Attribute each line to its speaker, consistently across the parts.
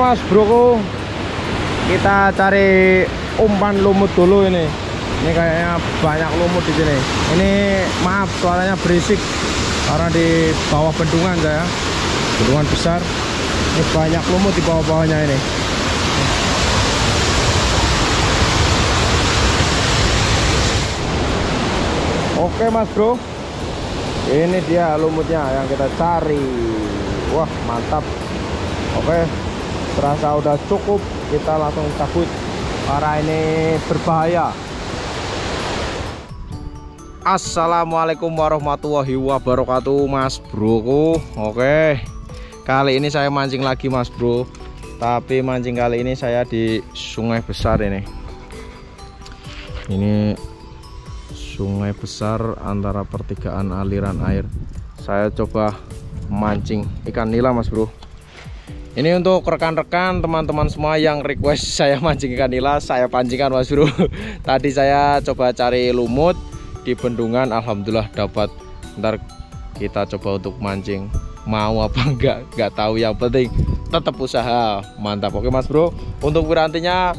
Speaker 1: Mas Bro, kita cari umpan lumut dulu ini. Ini kayaknya banyak lumut di sini. Ini maaf suaranya berisik karena di bawah bendungan saya. Bendungan besar. Ini banyak lumut di bawah-bawahnya ini. Oke Mas Bro, ini dia lumutnya yang kita cari. Wah mantap. Oke, terasa udah cukup, kita langsung cabut karena ini berbahaya. Assalamualaikum warahmatullahi wabarakatuh Mas Bro. Oke, kali ini saya mancing lagi Mas Bro, tapi mancing kali ini saya di sungai besar ini. Ini sungai besar antara pertigaan aliran air. Saya coba mancing ikan nila Mas Bro. Ini untuk rekan-rekan teman-teman semua yang request saya mancing ikan nila, saya pancingkan Mas Bro. Tadi saya coba cari lumut di bendungan, alhamdulillah dapat. Ntar kita coba untuk mancing, mau apa enggak tahu, yang penting tetap usaha. Mantap. Oke Mas Bro, untuk pirantinya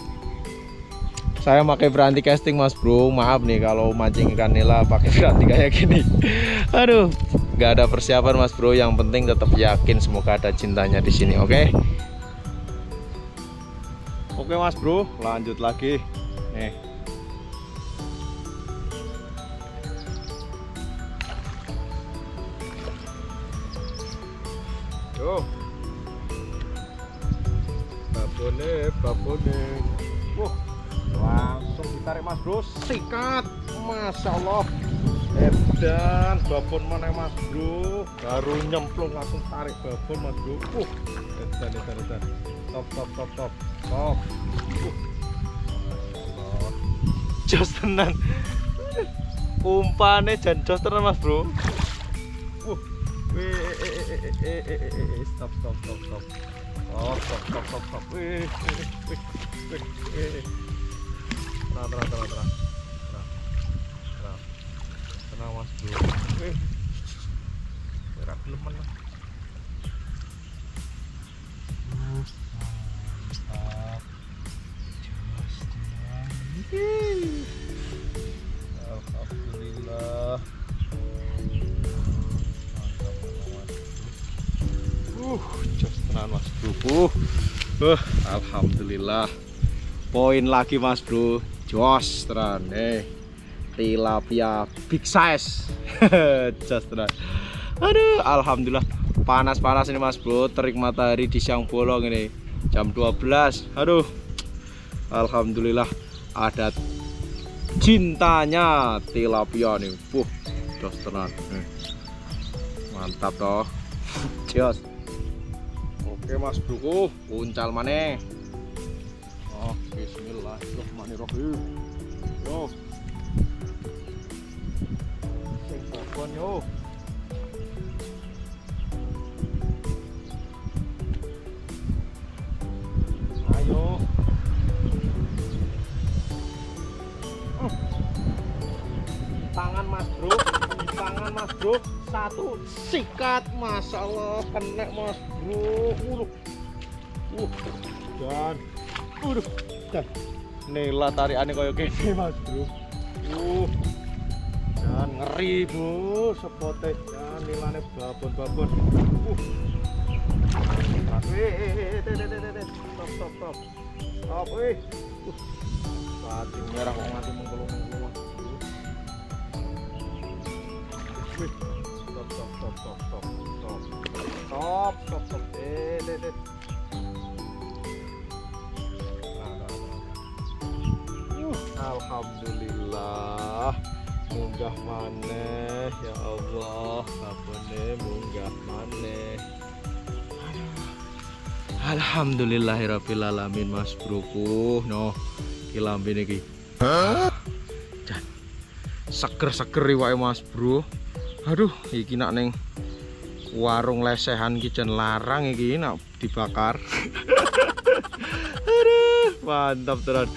Speaker 1: saya pakai piranti casting Mas Bro. Maaf nih kalau mancing ikan nila pakai piranti kayak gini. Aduh, nggak ada persiapan Mas Bro. Yang penting tetap yakin, semoga ada cintanya di sini. Oke. Oke Mas Bro, lanjut lagi. Nih. Tuh. Babone. Wah. Langsung ditarik Mas Bro, sikat, Masya Allah. Dan babon mana Mas Bro, baru nyemplung langsung tarik babon Mas Bro. Dan top. Masya Allah, jos tenan. Umpannya jan jos tenan Mas Bro. Stop. Tenang Mas Bro. Berat lemen lah. Alhamdulillah. Jos tenan Mas Bro. Alhamdulillah. Poin lagi Mas Bro. Jos tenan. Tilapia big size. Jos tenan. Aduh, alhamdulillah. Panas-panas ini Mas Bro, terik matahari di siang bolong ini. Jam 12. Aduh. Alhamdulillah ada cintanya tilapia nih. Jos tenan. Mantap toh. Jos. Oke Mas Bro, uncal maneh. Oh, bismillahirrahmanirrahim. Yo. Sing babon yo. Ayo. Tangan Mas Bro. Satu sikat, Masya Allah, kena Mas Bro. Dan nila tarikannya kayak gini Mas Bro. Dan ngeri Bro, sepote dan nilane babon. Stop. Batin merah kok nganti menggelung-gelung Mas Bro. Stop. Alhamdulillah munggah maneh ya Allah, babone munggah maneh. Alhamdulillahirabbil alamin Mas Broku. No, iki lambene iki. Dan seger-seger wae Mas Bro. Aduh, iki nak ning warung lesehan iki jan larang iki nak dibakar. Aduh, mantap tenan.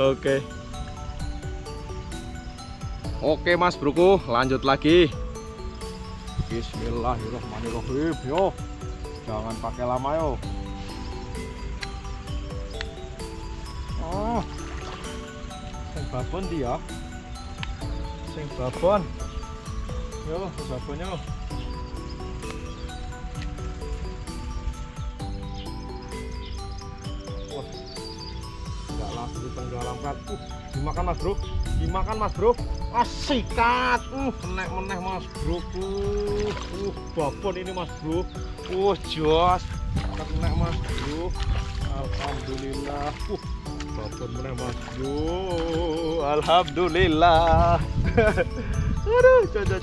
Speaker 1: Oke Mas Broku, lanjut lagi. Bismillahirrahmanirrahim. Yo, jangan pakai lama yo. Oh, sing babon dia. Sing babon. Yo, sing babon yo. Wah, nggak langsung ditenggelamkan. Dimakan mas bro, dimakan mas bro. Sikat. Menek meneh mas bro. Babon ini mas bro. Jos. Menek mas bro. Alhamdulillah. Babon meneh mas bro. Alhamdulillah. Aduh, coba.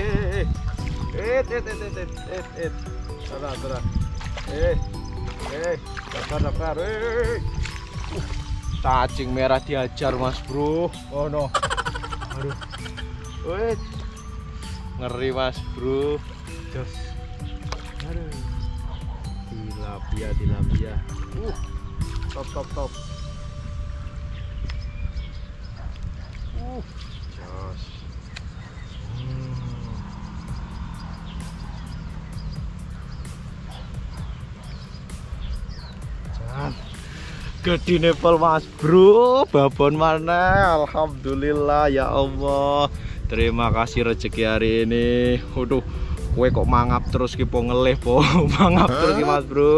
Speaker 1: Sabar. Sabar. Cacing merah diajar mas bro. Oh no. Aduh. Ngeri mas bro. Jos. Aduh. Tilapia. Top. Jos. Gede nepal mas bro, babon mana? Alhamdulillah ya Allah. Terima kasih rezeki hari ini. Waduh, kue kok mangap terus ki po ngelih po. Mangap terus ki mas bro.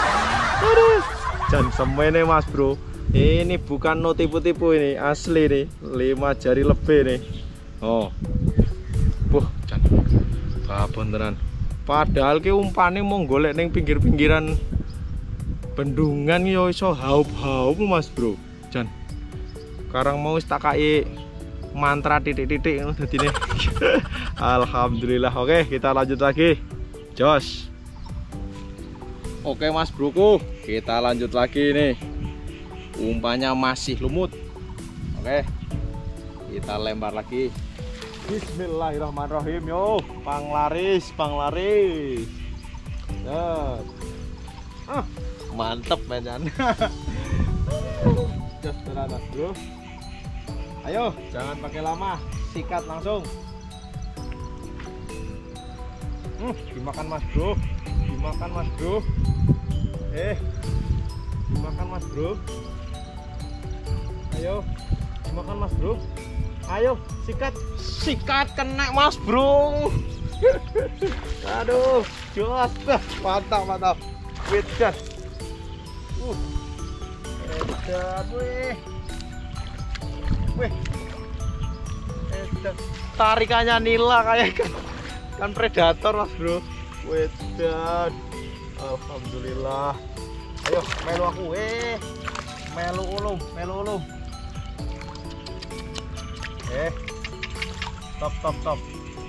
Speaker 1: Jan semene mas bro. Ini bukan no tipu-tipu ini, asli nih. 5 jari lebih nih. Oh. Jan. Babon tenan. Padahal ki umpane mau golek ning pinggir-pinggiran bendungan yo iso haup-haup mas bro. Jan. Sekarang mau tak kai mantra titik-titik ngono dadine. Alhamdulillah. Oke, kita lanjut lagi. Jos. Oke mas broku, kita lanjut lagi nih. Umpannya masih lumut. Oke. Kita lempar lagi. Bismillahirrahmanirrahim yo. Panglaris. Mantep menyan. Just mas bro. Ayo, jangan pakai lama, sikat langsung. Dimakan mas bro. Dimakan mas bro. Dimakan mas bro. Ayo, dimakan mas bro. Ayo, sikat kena mas bro. Aduh, jos. Mantap. Wedan. Wih. Tarikannya nila kayak kan predator mas bro. Wedan. Alhamdulillah. Ayo melu aku melu ulum. Top.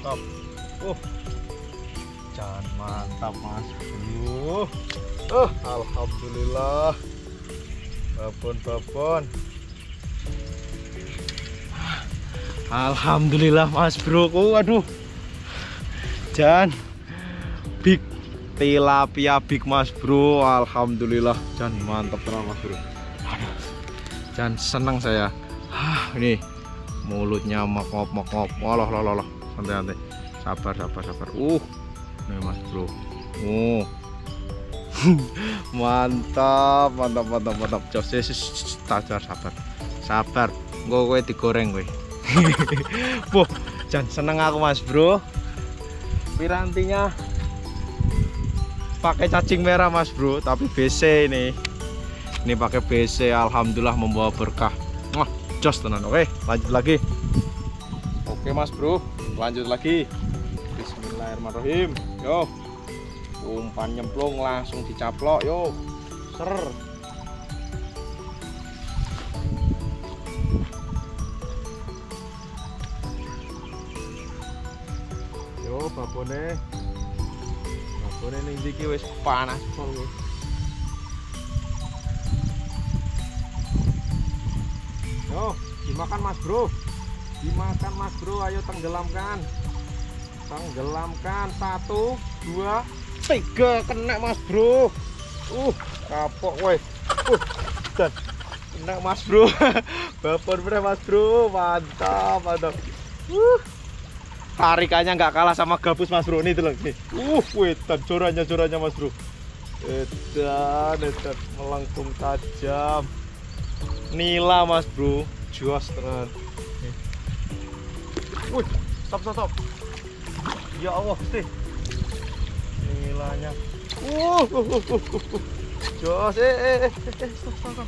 Speaker 1: Jangan mantap mas bro. Alhamdulillah. Babon. Alhamdulillah mas bro. Waduh. Jan big tilapia big mas bro. Alhamdulillah. Jan mantap terang mas bro. Aduh. Jan senang saya. Ini mulutnya mokop. Walah. Santai. Sabar. Nih mas bro. Mantap. Jos, sabar. Gue digoreng gue. Jan seneng aku mas bro. Pirantinya pakai cacing merah mas bro, tapi BC ini pakai BC. Alhamdulillah membawa berkah. Jos tenan. Oke, lanjut lagi. Oke mas bro, lanjut lagi. Bismillahirrahmanirrahim. Yo, umpan nyemplung langsung dicaplok. Yo, ser. Yo, babone ning iki wis panas pol. Yo, dimakan mas bro. Ayo tenggelamkan. 1, 2, 3 kena mas bro. Kapok weh. Dan kena mas bro. Babon bener mas bro. Mantap. Tarikannya nggak kalah sama gabus mas bro. Ini tuh nih. Wedan jorannya mas bro. Edan melengkung tajam. nila mas bro, jos tenan. Wih, stop. Ya Allah sih, nilanya. Jos, stop.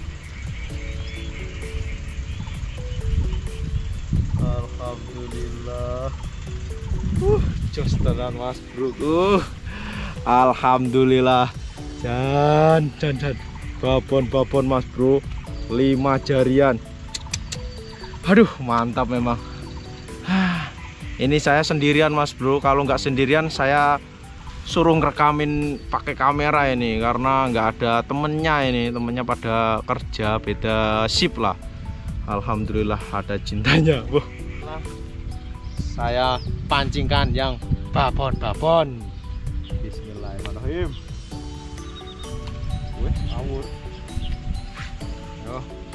Speaker 1: Alhamdulillah. Jos tenan mas bro. Alhamdulillah. Dan babon mas bro, 5 jarian. Aduh mantap memang. Ini saya sendirian mas bro. Kalau nggak sendirian saya suruh ngerekamin pakai kamera ini, karena nggak ada temennya ini. Temennya pada kerja beda shift lah. Alhamdulillah ada cintanya. Saya pancingkan yang babon. Bismillahirrahmanirrahim. Wih, ngawur. Yo.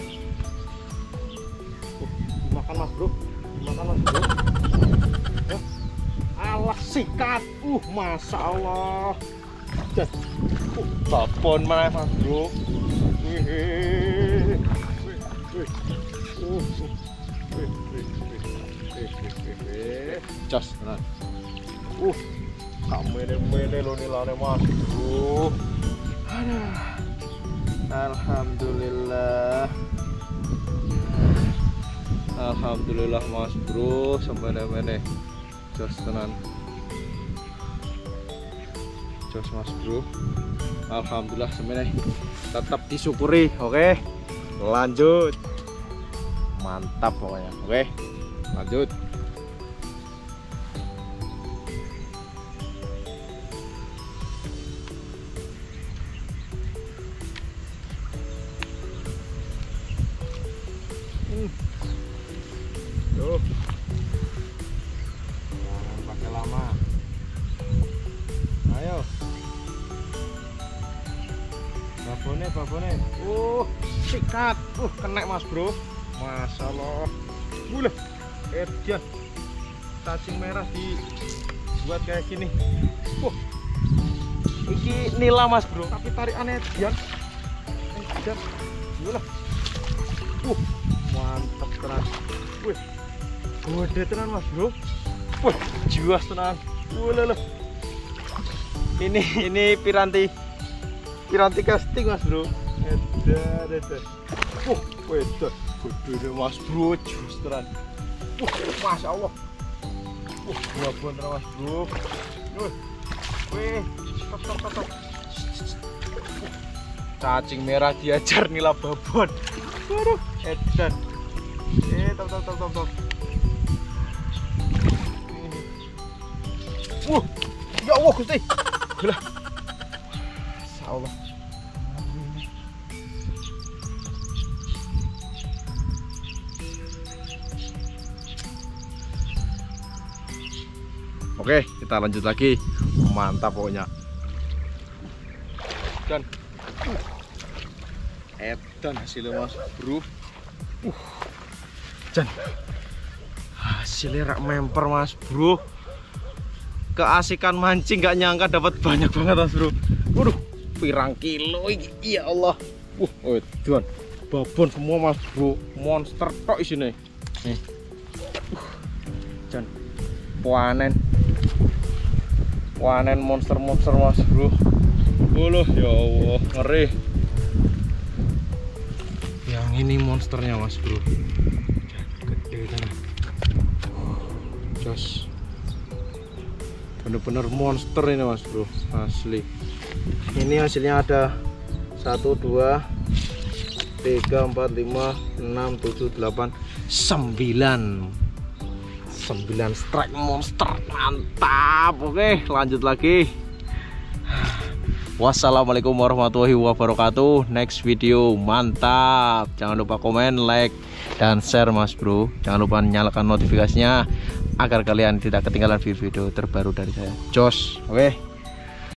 Speaker 1: Dimakan mas bro. Yo. Alah sikat. Masya Allah. Babon mana mas bro. Jos tenan. Kamene lo nilane mas bro. Aduh. Alhamdulillah mas bro, semene jos tenan. Jos mas bro. Alhamdulillah semene. Tetap disyukuri. Oke. Lanjut. Mantap pokoknya. Oke. Lanjut. Tuh. Jangan pakai lama. Ayo. Babone. Sikat. Kena mas bro. Masya Allah. Bulah. Edian. Cacing merah dibuat kayak gini. Iki nila mas bro. Tapi tarikannya edian. Bulah. Mantap tenan. Wih, gede tenan mas bro. Wih, jiwas tenan. Loh. Ini piranti casting mas bro. Edan. Wedan. Gede mas bro, jiwas tenan. Masya Allah. Babon tenan mas bro. Wih, stop. Cacing merah diajar nila babon. Waduh, edan. Top. Ya Allah Gusti. Gila. Insyaallah. Oke, kita lanjut lagi. Mantap pokoknya. Edan hasilnya mas bro. Jan, hasilnya rak memper mas bro. Keasikan mancing gak nyangka dapat banyak banget mas bro. Waduh, pirang kilo ini, ya Allah. Edan, babon semua mas bro. Monster tok isine. Nih. Jan, panen monster mas bro. Ya Allah, ngeri. Yang ini monsternya mas bro. Gede kan. Jos. Bener-bener monster ini mas bro, asli. Ini hasilnya ada 1, 2, 3, 4, 5, 6, 7, 8, 9 strike monster. Mantap. Oke, lanjut lagi. Wassalamualaikum warahmatullahi wabarakatuh. Next video mantap. Jangan lupa komen, like, dan share mas bro. Jangan lupa nyalakan notifikasinya agar kalian tidak ketinggalan video terbaru dari saya. Jos. Oke.